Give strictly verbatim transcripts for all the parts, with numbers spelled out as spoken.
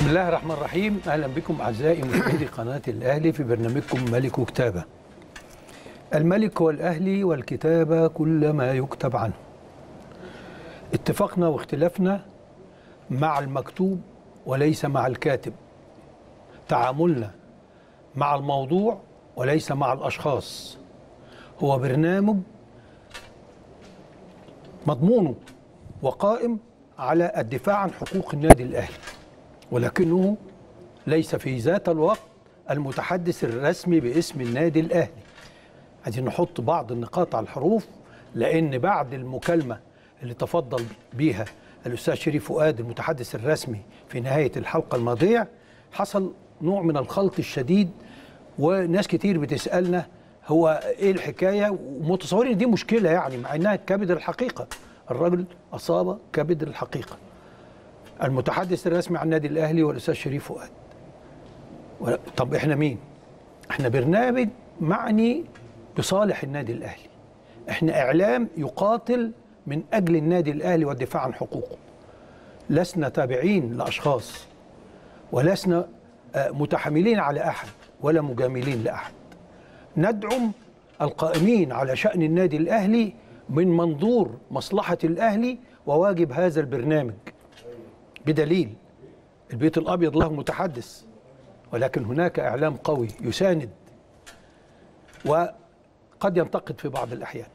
بسم الله الرحمن الرحيم. اهلا بكم اعزائي مشاهدي قناه الاهلي في برنامجكم ملك وكتابه. الملك هو الاهلي والكتابه كل ما يكتب عنه. اتفقنا واختلافنا مع المكتوب وليس مع الكاتب. تعاملنا مع الموضوع وليس مع الاشخاص. هو برنامج مضمونه وقائم على الدفاع عن حقوق النادي الاهلي، ولكنه ليس في ذات الوقت المتحدث الرسمي باسم النادي الاهلي. عايزين نحط بعض النقاط على الحروف، لان بعد المكالمه اللي تفضل بيها الاستاذ شريف فؤاد المتحدث الرسمي في نهايه الحلقه الماضيه حصل نوع من الخلط الشديد، وناس كتير بتسالنا هو ايه الحكايه، ومتصورين دي مشكله يعني، مع انها كبد الحقيقه. الراجل اصاب كبد الحقيقه. المتحدث الرسمي عن النادي الاهلي والاستاذ شريف فؤاد. طب احنا مين؟ احنا برنامج معني بصالح النادي الاهلي. احنا اعلام يقاتل من اجل النادي الاهلي والدفاع عن حقوقه. لسنا تابعين لاشخاص، ولسنا متحاملين على احد ولا مجاملين لاحد. ندعم القائمين على شأن النادي الاهلي من منظور مصلحة الاهلي وواجب هذا البرنامج. بدليل البيت الابيض له متحدث، ولكن هناك اعلام قوي يساند وقد ينتقد في بعض الاحيان.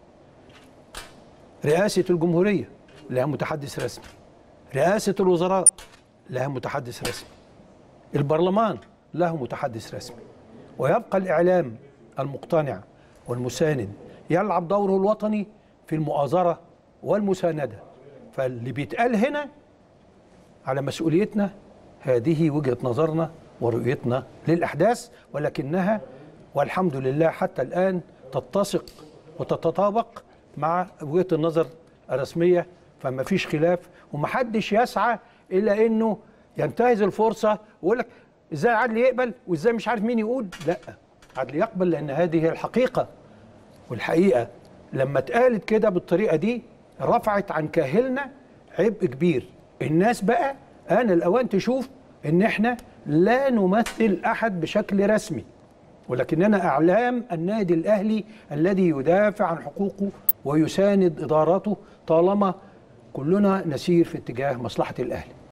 رئاسة الجمهورية لها متحدث رسمي، رئاسة الوزراء لها متحدث رسمي، البرلمان له متحدث رسمي، ويبقى الاعلام المقتنع والمساند يلعب دوره الوطني في المؤازرة والمساندة. فاللي بيتقال هنا على مسؤوليتنا. هذه وجهة نظرنا ورؤيتنا للأحداث، ولكنها والحمد لله حتى الآن تتسق وتتطابق مع وجهة النظر الرسمية، فما فيش خلاف، ومحدش يسعى إلا إنه ينتهز الفرصة ويقول لك إزاي عدل يقبل وإزاي مش عارف مين يقول. لا، عدل يقبل، لأن هذه هي الحقيقة. والحقيقة لما اتقالت كده بالطريقة دي رفعت عن كاهلنا عبء كبير. الناس بقى آن الأوان تشوف إن إحنا لا نمثل أحد بشكل رسمي، ولكننا أعلام النادي الأهلي الذي يدافع عن حقوقه ويساند إدارته طالما كلنا نسير في اتجاه مصلحة الأهلي.